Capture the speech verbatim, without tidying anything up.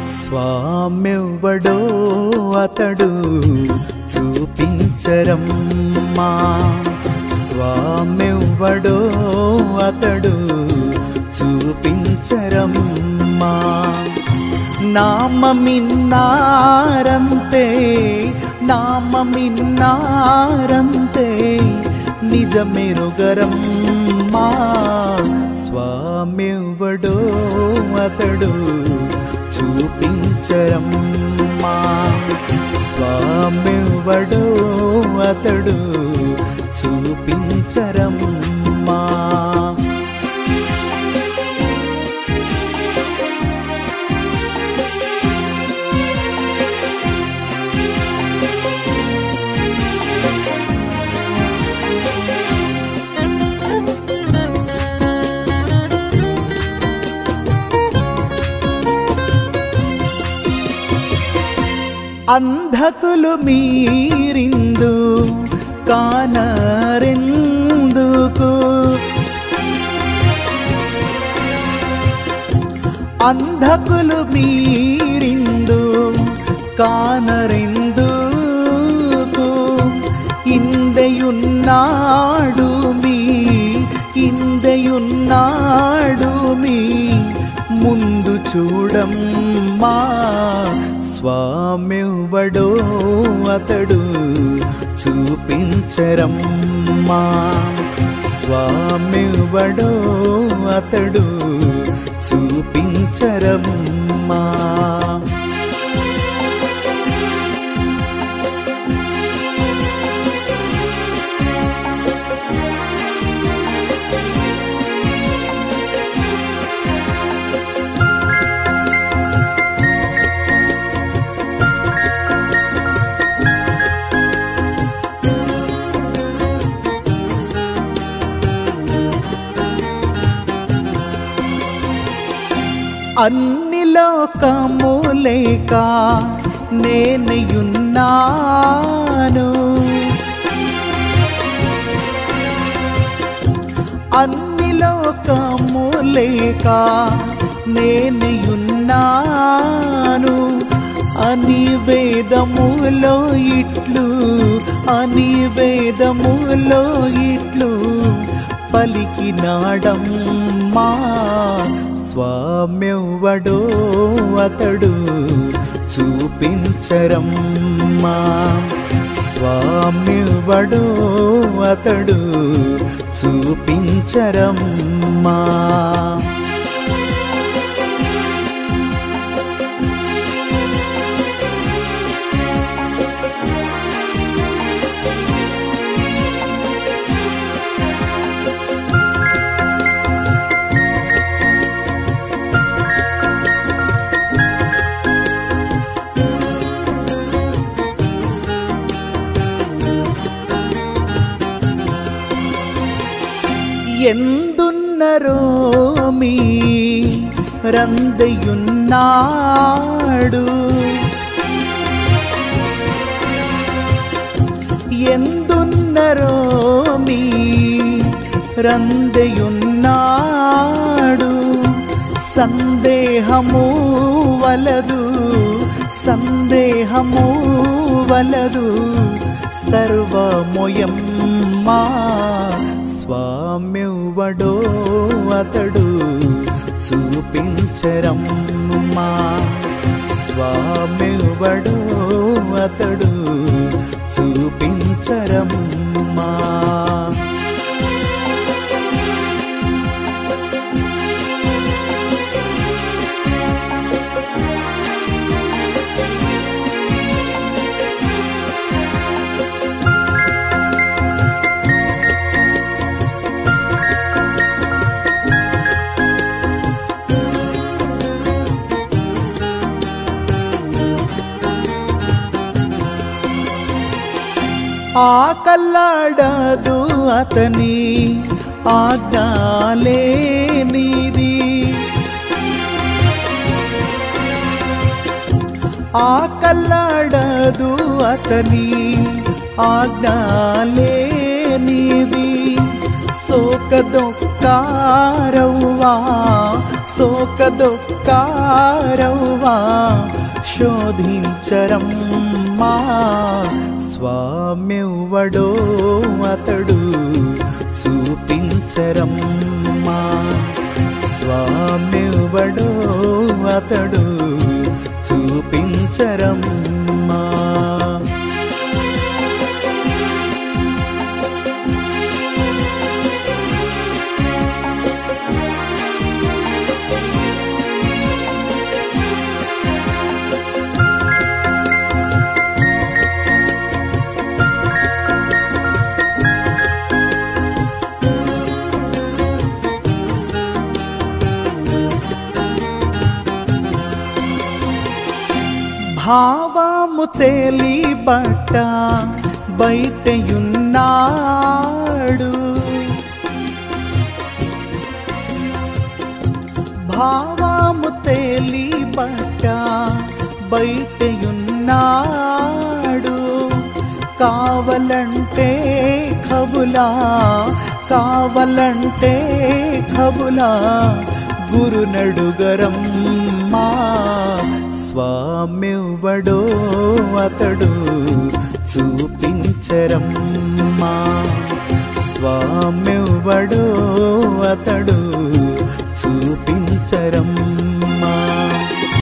స్వామెవ్వడో అతడు చూపించరమ్మా, స్వామెవ్వడో అతడు చూపించరమ్మా. నామమిన్నారంతే నామమిన్నారంతే నిజమెరుగరమ్మా, స్వామెవ్వడో అతడు చూపించరమ్మా, స్వామెవ్వడో అతడు చూపించరమ్మా. అంధకులు మీరిందు కానరెందుకు, అంధకులు మీరిందు కానరెందుకు, ఇందయున్నాడు మీ ఇందయున్నాడు మీ ముందు చూడమ్మా, స్వామెవ్వడో అతడు చూపించరమ్మా, స్వామెవ్వడో అతడు చూపించరమ్మా. అన్ని లోకములేక నేనయున్నాను, అన్ని లోకములేక నేనయున్నాను అని వేదములో ఇట్లు అని వేదములో ఇట్లు పలికినాడమ్మా, స్వామెవ్వడో అతడు చూపించరమ్మా, స్వామెవ్వడో అతడు చూపించరమ్మా. ఎందున్నరో మీ రందయున్నాడు, ఎందున్నరో మీ రందయున్నాడు, సందేహము వలదు సందేహము వలదు సర్వమోయమ్మా, స్వామెవ్వడో అతడు చూపించరమ్మా, స్వామెవ్వడో అతడు చూపించరమ్మా. ఆకల్లాడదు అతని ఆజ్ఞలేనిది, ఆకల్లాడదు అతని ఆజ్ఞలేనిది, శోకదుఃఖారవ్వా శోకదుఃఖారవ్వా శోధించరమ్మా స్వామ్యెవ్వడో అతడు చూపించరమ్మా స్వామ్యెవ్వడో అతడు చూపించరమ్మా భావము తేలిబట్ట బయటయున్నాడు భావము తేలిబట్ట బయటయున్నాడు కావలంటే కబులా కావలంటే కబులా గురునడుగరమ్మా స్వామ్యెవ్వడో అతడు చూపించరమ్మా స్వామ్యెవ్వడో